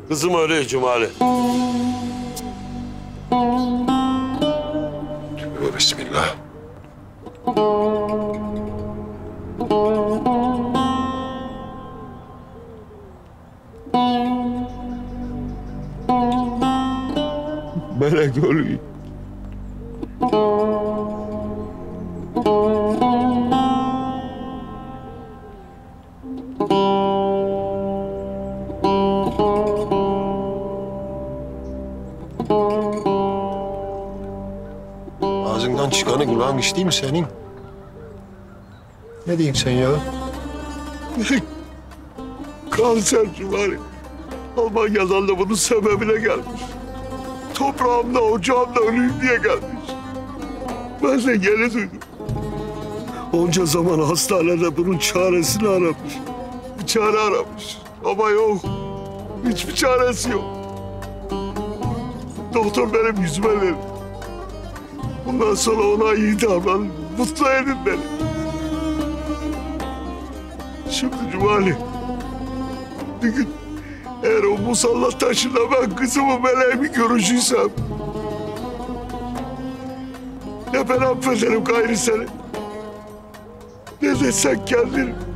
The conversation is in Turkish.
Kızım öyle Cumali. Tövbe bismillah. Melek ölüyor. Ağzından çıkanı kulağın işiteyim mi senin? Ne diyeyim sen ya? Kanser Cumali. Almanya'dan da bunun sebebine gelmiş. Toprağımda, ocağımda öleyim diye gelmiş. Ben de yeni duydum. Onca zaman hastanede bunun çaresini aramış. Bir çare aramış. Ama yok. Hiçbir çaresi yok. Doktor benim yüzüme verdi. Bundan sonra ona iyi davranın. Mutlu edin beni. Şimdi Cumali, bir gün eğer o musallat taşında ben kızımı meleğimi görüşürsem, ne ben affederim gayrı seni, ne de sen kendini.